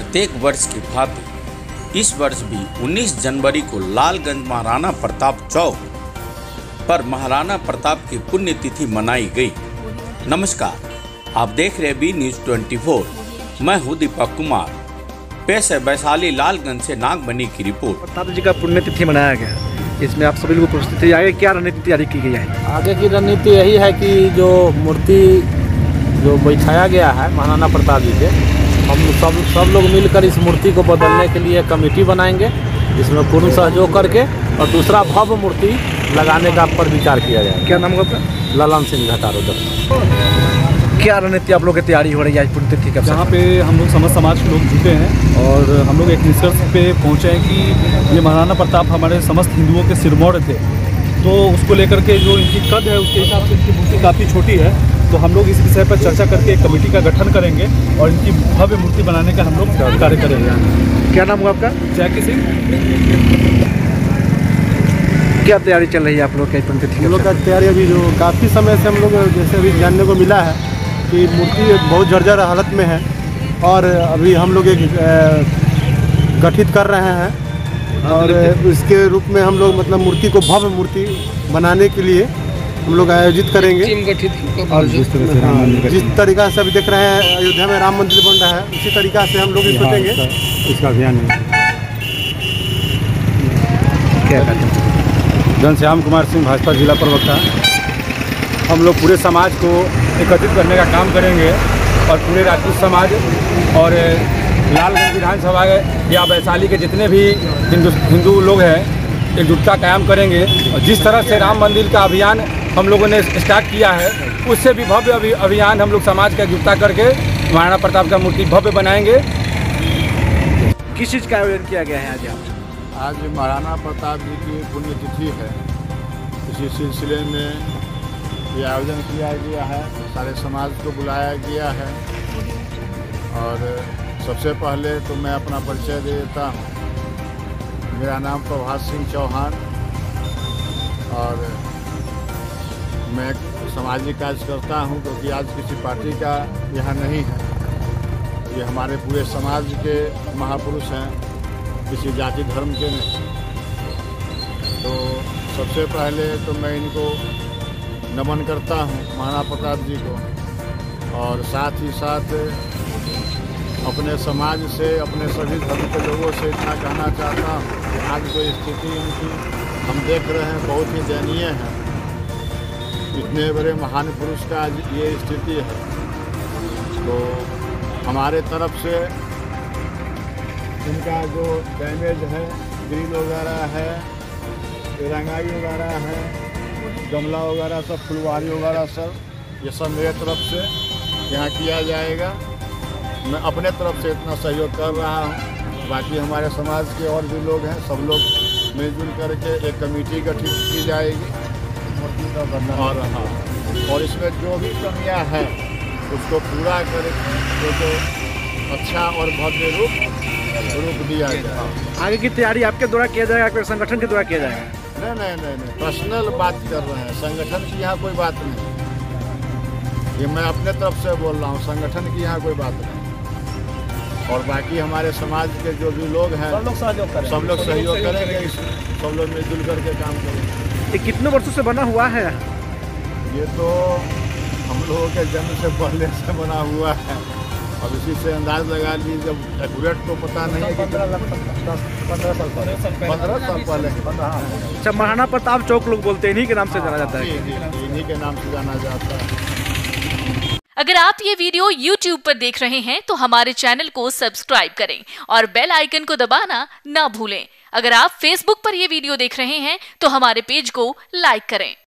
प्रत्येक वर्ष की भांति इस वर्ष भी 19 जनवरी को लालगंज महाराणा प्रताप चौक पर महाराणा प्रताप की पुण्यतिथि मनाई गई। नमस्कार, आप देख रहे बी न्यूज़ 24। मैं हूं दीपक कुमार। पेश है वैशाली लालगंज से नागमणि की रिपोर्ट। प्रताप जी का पुण्यतिथि मनाया गया, इसमें आप सभी लोग उपस्थित थे। आगे क्या रणनीति तैयारी की गई है? आगे की रणनीति यही है कि जो मूर्ति जो बैठाया गया है महाराणा प्रताप जी के, हम सब लोग मिलकर इस मूर्ति को बदलने के लिए कमेटी बनाएंगे, इसमें पूर्ण सहयोग करके, और दूसरा भव्य मूर्ति लगाने का पर विचार किया जाएगा। क्या नाम होगा? ललन सिंह घटारोदर। क्या रणनीति आप लोग की तैयारी हो रही है पुण्यतिथि का? जहाँ पे हम लोग समस्त समाज के लोग जुटे हैं और हम लोग एक निष्कर्ष पे पहुँचे हैं कि ये महाराणा प्रताप हमारे समस्त हिंदुओं के सिरमौर थे, तो उसको लेकर के जो इनकी कद है उसके हिसाब से इनकी मूर्ति काफ़ी छोटी है, तो हम लोग इस विषय पर चर्चा करके एक कमेटी का गठन करेंगे और इनकी भव्य मूर्ति बनाने का हम लोग कार्य करेंगे। क्या नाम हुआ आपका? जैकी सिंह। क्या तैयारी चल रही है आप लोग की पुण्यतिथि? हम लोग का तैयारी अभी जो काफ़ी समय से हम लोग जैसे अभी जानने को मिला है कि मूर्ति बहुत जर्जर हालत में है, और अभी हम लोग एक गठित कर रहे हैं और इसके रूप में हम लोग मतलब मूर्ति को भव्य मूर्ति बनाने के लिए हम लोग आयोजित करेंगे। और जिस तरीका से अभी देख रहे हैं अयोध्या में राम मंदिर बन रहा है, उसी तरीका से हम लोग भी सोचेंगे इसका अभियान है। क्या कहते हैं? घनश्याम कुमार सिंह, भाजपा जिला प्रवक्ता। हम लोग पूरे समाज को एकत्रित करने का काम करेंगे और पूरे राजपूत समाज और लालगंज विधानसभा या वैशाली के जितने भी हिंदू लोग हैं एकजुटता कायम करेंगे। और जिस तरह से राम मंदिर का अभियान हम लोगों ने स्टार्ट किया है, उससे भी भव्य अभियान हम लोग समाज का एकजुटता करके महाराणा प्रताप का मूर्ति भव्य बनाएंगे। किस चीज़ का आयोजन किया गया है आज यहाँ? आज महाराणा प्रताप जी की पुण्यतिथि है, इसी सिलसिले में ये आयोजन किया गया है। सारे समाज को बुलाया गया है और सबसे पहले तो मैं अपना परिचय दे देता हूँ। मेरा नाम प्रभात सिंह चौहान और मैं सामाजिक कार्य करता हूँ, क्योंकि आज किसी पार्टी का यहाँ नहीं है, ये हमारे पूरे समाज के महापुरुष हैं, किसी जाति धर्म के नहीं। तो सबसे पहले तो मैं इनको नमन करता हूँ महाराणा प्रताप जी को, और साथ ही साथ अपने समाज से, अपने सभी धर्म के लोगों से इतना कहना चाहता हूँ कि आज जो स्थिति उनकी हम देख रहे हैं बहुत ही दयनीय है। इतने बड़े महान पुरुष का आज ये स्थिति है, तो हमारे तरफ से इनका जो डैमेज है, ग्रिल वगैरह है, रंगाई वगैरह है, गमला वगैरह सब, फुलवारी वगैरह सब, ये सब मेरे तरफ से यहाँ किया जाएगा। मैं अपने तरफ से इतना सहयोग कर रहा हूँ, बाकी हमारे समाज के और भी लोग हैं, सब लोग मिलजुल करके एक कमेटी गठित की जाएगी मूर्ति का बनना। और इसमें जो भी कमियाँ हैं उसको पूरा करके तो अच्छा और भव्य रूप दिया जाए। आगे की तैयारी आपके द्वारा किया जाएगा, आपके संगठन के द्वारा किया जाएगा? नहीं, पर्सनल बात कर रहे हैं, संगठन की यहाँ कोई बात नहीं। ये मैं अपने तरफ से बोल रहा हूँ, संगठन की यहाँ कोई बात नहीं। और बाकी हमारे समाज के जो भी लोग हैं सब लोग सहयोग करेंगे, सब लोग मिलजुल करके काम करेंगे। ये कितने वर्षों से बना हुआ है? ये तो हम लोगों के जन्म से पहले से बना हुआ है। अब इसी से अंदाज लगा लीजिए, जब एक्यूरेट तो पता नहीं है कि 15 साल पहले। अच्छा, महाराणा प्रताप चौक लोग बोलते हैं, इन्हीं के नाम से जाना जाता है? जी, इन्हीं के नाम से जाना जाता है। अगर आप ये वीडियो YouTube पर देख रहे हैं तो हमारे चैनल को सब्सक्राइब करें और बेल आइकन को दबाना ना भूलें। अगर आप Facebook पर ये वीडियो देख रहे हैं तो हमारे पेज को लाइक करें।